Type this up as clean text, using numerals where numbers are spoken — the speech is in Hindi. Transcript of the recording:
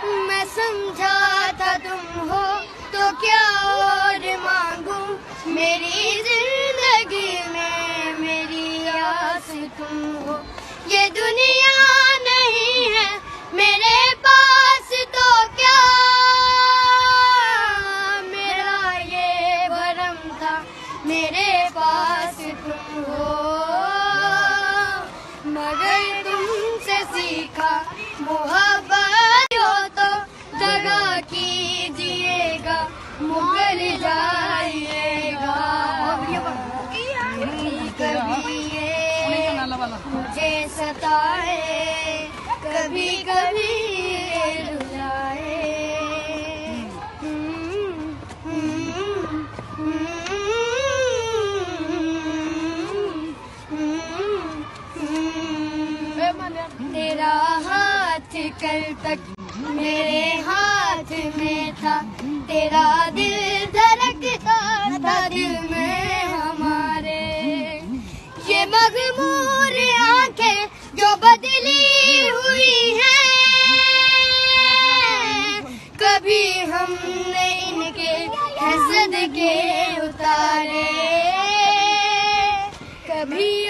मैं समझा था तुम हो तो क्या और मांगू, मेरी जिंदगी में मेरी आस तुम हो। ये दुनिया नहीं है मेरे पास तो क्या, मेरा ये भरम था मेरे पास तुम हो। मगर तुमसे सीखा मोहब्बत हो तो दगा कीजिएगा, मुकर जाइएगा। कभी ये मुझे सताए, कभी कभी रुलाए। तेरा हाथ कल तक मेरे हाथ में था, तेरा दिल धड़कता था दिल में हमारे। ये मगमूर आंखें जो बदली हुई हैं, कभी हमने इनके हसद के उतारे, कभी